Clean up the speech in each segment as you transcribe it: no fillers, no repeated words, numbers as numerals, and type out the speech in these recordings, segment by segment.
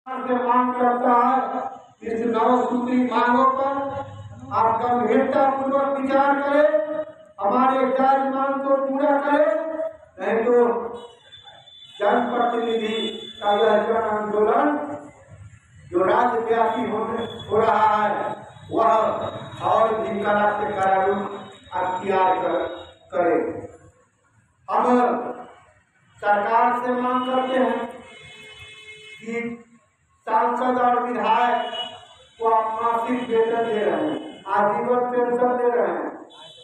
से मांग करता है। इस 9 सूत्री मांगों पर आप गंभीरता पूर्वक विचार करें, हमारे जायज मांग को पूरा करें, नहीं तो जनप्रतिनिधि का यह जन आंदोलन जो राज्यव्यापी हो रहा है वह और भी कड़ा से कड़ा रूप अख्तियार करे। हम सरकार से मांग करते हैं कि सांसद और विधायक को आप मासिक वेतन दे रहे हैं, आजीवन पेंशन दे रहे हैं।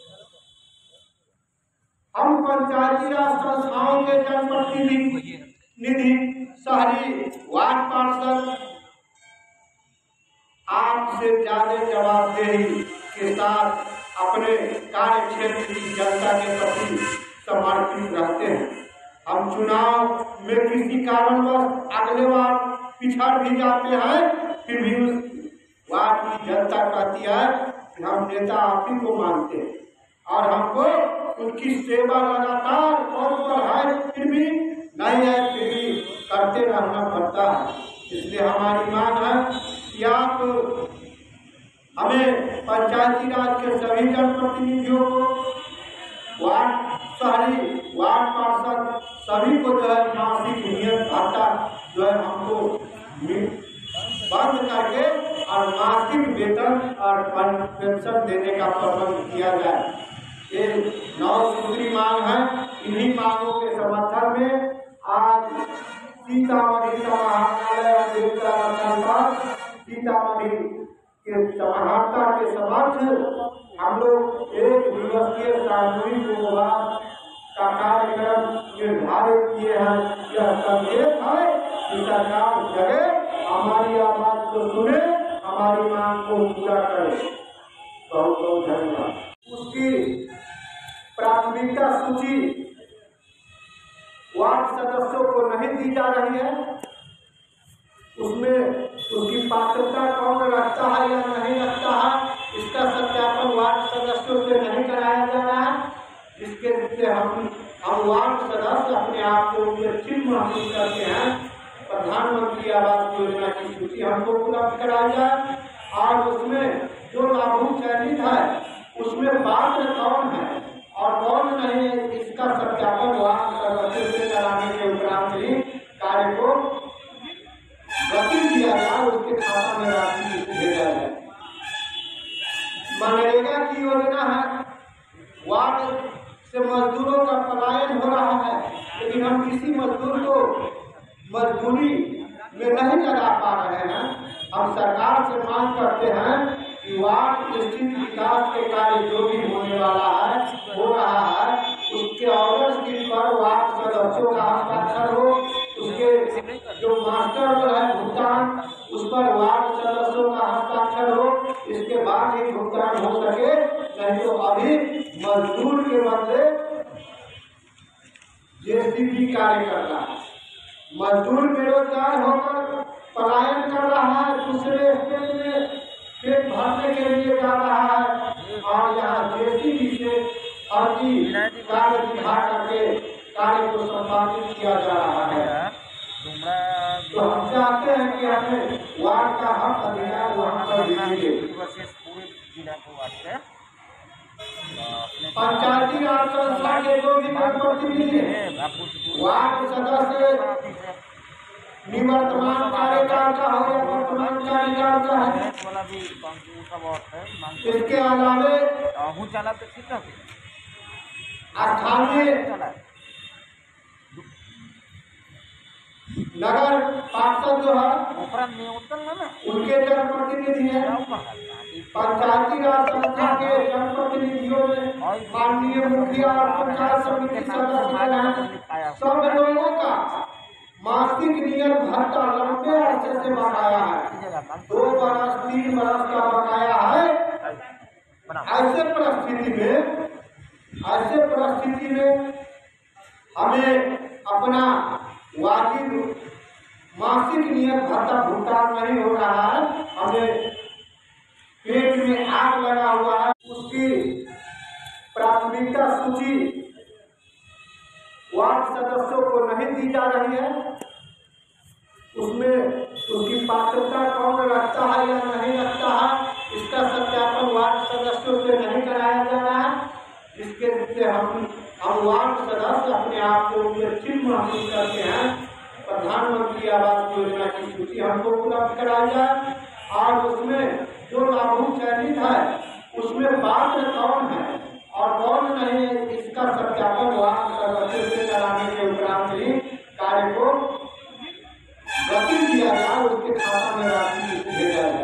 हम पंचायती राज संस्थाओं के जनप्रतिनिधि, शहरी वार्ड पार्षद आपसे ज्यादा जवाबदेही के साथ अपने कार्य क्षेत्र की जनता के प्रति समर्पित रहते हैं। हम चुनाव में किसी कारणवश अगले बार पिछड़ भी जाते हैं, फिर भी उस वार्ड की जनता कहती है कि हम नेता आप ही को मानते हैं और हमको उनकी सेवा लगातार और पर है, फिर भी नहीं है, फिर भी करते रहना पड़ता है। इसलिए हमारी मांग है कि आप हमें पंचायती राज के सभी जनप्रतिनिधियों को, वार्ड शहरी वार्ड पार्षद सभी को जो है मासिक नियत भत्ता जो है हमको बंद करके और मासिक वेतन और पेंशन देने का प्रबंध किया जाए। ये 9 सूत्री मांग है। इन्हीं मांगों के समर्थन में आज सीतामढ़ी सीतामढ़ी के समाहर्ता के समक्ष हम लोग एक दिवसीय सामूहिक उपवास का कार्यक्रम निर्धारित किए हैं। यह संदेश है कि सरकार जगे, हमारी आवाज को सुने, हमारी मांग को पूरा करे। बहुत बहुत धन्यवाद। उसकी प्राथमिकता सूची वार्ड सदस्यों को नहीं दी जा रही है। उसमें उसकी पात्रता कौन रखता है या नहीं रखता है, इसका सत्यापन वार्ड सदस्यों से नहीं कराया जा रहा है। इसके लिए हम वार्ड सदस्य अपने आप को सुरक्षित महसूस करते हैं। प्रधानमंत्री आवास योजना की सूची हमको उपलब्ध कराई जाए और उसमें जो लाभुक चयनित है उसमें पात्र कौन है और कौन नहीं है, इसका सत्यापन वार्ड सदस्य से कराने के उपरांत ही कार्य को गति दिया जाए, उसके खाता में राशि भेजा जाए। मनरेगा की योजना है, वार्ड से मजदूरों का पलायन हो रहा है, लेकिन हम किसी मजदूर को मजदूरी में नहीं लगा पा रहे हैं। हम सरकार से मांग करते हैं कि वार्ड स्थित विकास के कार्य जो भी होने वाला है, हो रहा है, उसके ऑर्डर शीट पर वार्ड सदस्यों का हस्ताक्षर हो, उसके जो मास्टर जो है भुगतान उस पर वार्ड सदस्यों का हस्ताक्षर हो, इसके बाद ही भुगतान हो सके। नहीं तो अभी मजदूर के बदले जेसीबी कार्य कर रहा है। मजदूर बेरोजगार होकर पलायन कर रहा है, दूसरे स्टेट में पेट भरने के लिए जा रहा है और यहाँ जेसीबी से अर्जी कार्य दिखा करके कार्य को संपादित किया जा रहा है। तो हम चाहते हैं कि हमें वार्ड का हक अधिकार वहाँ पर दीजिए। पंचायती राज संस्था के जो भी जनप्रतिनिधि वार्ड सदस्य निवर्तमान कार्यकाल का हो या वर्तमान कार्यकाल का है, इसके अलावे स्थानीय नगर पार्षद जो है उनके जनप्रतिनिधि है। पंचायती राज संस्था के जनप्रतिनिधियों में माननीय मुखिया और पंचायत समिति सदस्य हैं। सब लोगों का मासिक नियत भत्ता लंबे अरसे से बकाया है, 2 बरस 3 बरस का बकाया है। ऐसे परिस्थिति में हमें अपना वाजिब मासिक नियत भत्ता भुगतान नहीं हो रहा है, हमें पेट में आग लगा हुआ है। उसकी प्राथमिकता सूची वार्ड सदस्यों को नहीं दी जा रही है। उसमें उसकी पात्रता कौन रखता है या नहीं रखता है, इसका सत्यापन वार्ड सदस्यों से नहीं कराया जा रहा है। जिसके से हम वार्ड सदस्य अपने आप को सुरक्षित महसूस करते हैं। प्रधानमंत्री आवास योजना की सूची हमको उपलब्ध कराई जाए और उसमें जो लाभुक चयनित है उसमें पात्र कौन है और कौन नहीं, इसका सत्यापन वार्ड सदस्यों से कराने के उपरांत ही कार्य को गति दिया जाए, उसके खाता में राशि भेजा जाए।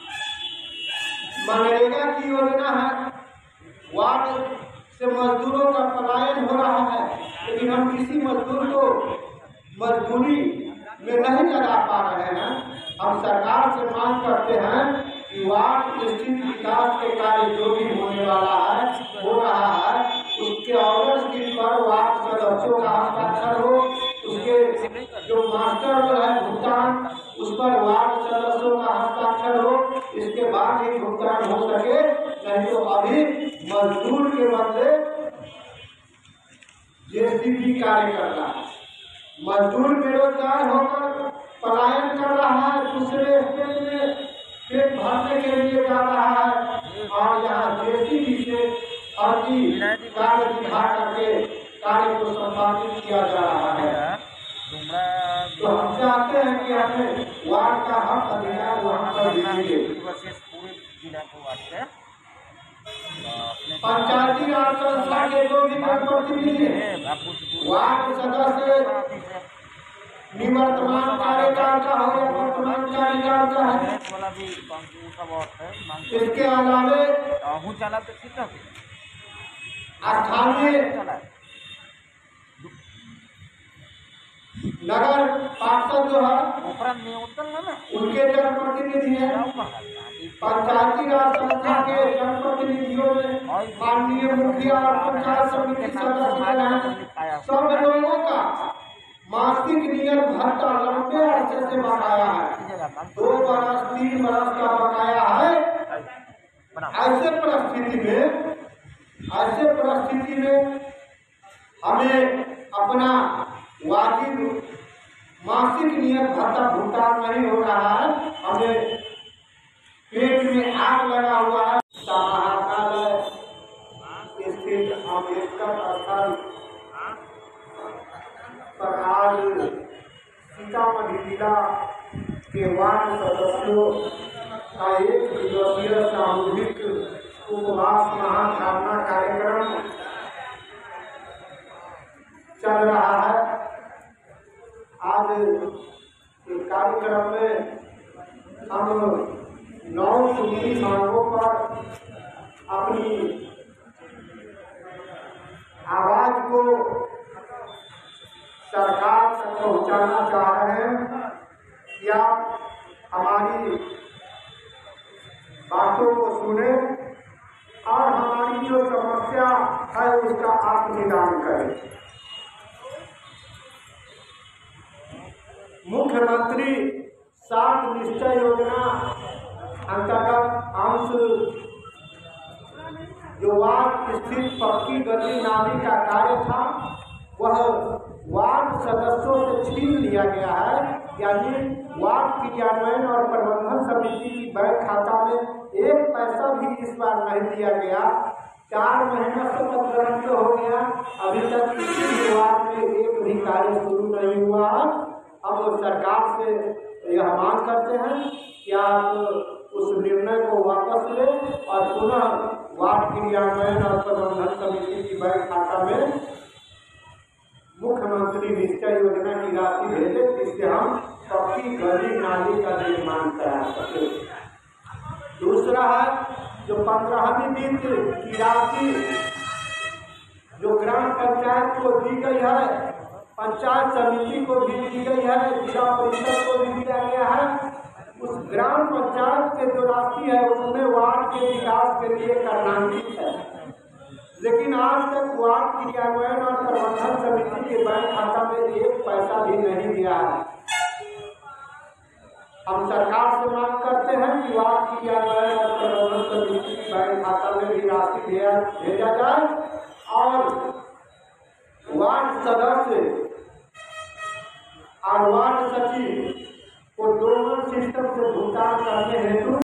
मनरेगा की योजना है, वार्ड से मजदूरों का पलायन हो रहा है, लेकिन हम किसी मजदूर को मजदूरी में नहीं लगा पा रहे हैं। हम सरकार से मांग करते हैं कि वार्ड स्थित विकास के कार्य जो भी होने वाला है, हो रहा है, उसके ऑर्डर स्थित पर वार्ड सदस्यों का हस्ताक्षर हो, उसके जो मास्टर है भुगतान उस पर वार्ड सदस्यों का हस्ताक्षर हो, इसके बाद ही भुगतान हो सके। नहीं तो अभी मजदूर के बदले जेसीबी कार्य कर रहा है। मजदूर बेरोजगार होकर पलायन कर रहा है, दूसरे स्टेट में पेट भरने के लिए जा रहा है और यहाँ जेसीबी से फर्जी कार्य दिखा करके कार्य को संपादित किया जा रहा है। तो हम चाहते हैं कि हमें वार्ड का हक अधिकार वहाँ पर दीजिए। पंचायती राज संस्था के जो भी जनप्रतिनिधि वार्ड सदस्य निवर्तमान कार्यकाल का हो या वर्तमान कार्यकाल का है, इसके अलावे स्थानीय नगर पार्षद जो है उनके जनप्रतिनिधि है। पंचायती राज संस्था के जनप्रतिनिधियों में माननीय मुखिया और पंचायत समिति सदस्य हैं। सब लोगों का मासिक नियत भत्ता लंबे अरसे से बकाया है, 2 बरस 3 बरस का बकाया है। ऐसे परिस्थिति में हमें अपना वाजिब मासिक नियत भत्ता भुगतान नहीं हो रहा है। हमें पेट में आग लगा हुआ है। महाकाल स्थित अम्बेडकर स्थल पर आज सीतामढ़ी जिला के वार्ड सदस्यों का 1 दिवसीय सामूहिक उपवास महाधारणा कार्यक्रम चल रहा है। आज इस कार्यक्रम में हम 9 सूत्री मांगों पर अपनी आवाज को सरकार तक पहुंचाना चाह रहे हैं या हमारी बातों को सुने और हमारी जो समस्या है उसका आप निदान करें। मुख्यमंत्री 7 निश्चय योजना अंतर्गत अंश जो वार्ड स्थित पक्की गली नाली का कार्य था वह वार्ड सदस्यों से छीन लिया गया है। यानी वार्ड क्रियान्वयन और प्रबंधन समिति की बैंक खाता में 1 पैसा भी इस बार नहीं दिया गया। 4 महीना से मतगणना हो गया, अभी तक किसी भी वार्ड में एक भी कार्य शुरू नहीं हुआ है। हम सरकार से यह मांग करते हैं कि आप उस निर्णय को वापस लें और पुनः वार्ड क्रियान्वयन और प्रबंधन समिति की बैंक खाता में मुख्यमंत्री निश्चय योजना की राशि भेजे, जिससे हम पक्की गली नाली का निर्माण करा सके। दूसरा है जो 15वीं वित्त की राशि जो ग्राम पंचायत को दी गई है, पंचायत समिति को भी दी गई है, जिला परिषद को भी दिया गया है। उस ग्राम पंचायत के जो राशि है उसमें वार्ड के विकास के लिए कर्णांकित है, लेकिन आज तक वार्ड क्रियान्वयन और प्रबंधन समिति के बैंक खाता में 1 पैसा भी नहीं दिया है। हम सरकार से मांग करते हैं कि वार्ड क्रियान्वयन और प्रबंधन समिति के बैंक खाता में भी राशि भेजा जाए और वार्ड सदस्य और वार्ड सचिव को दोनों भुगतान करने हेतु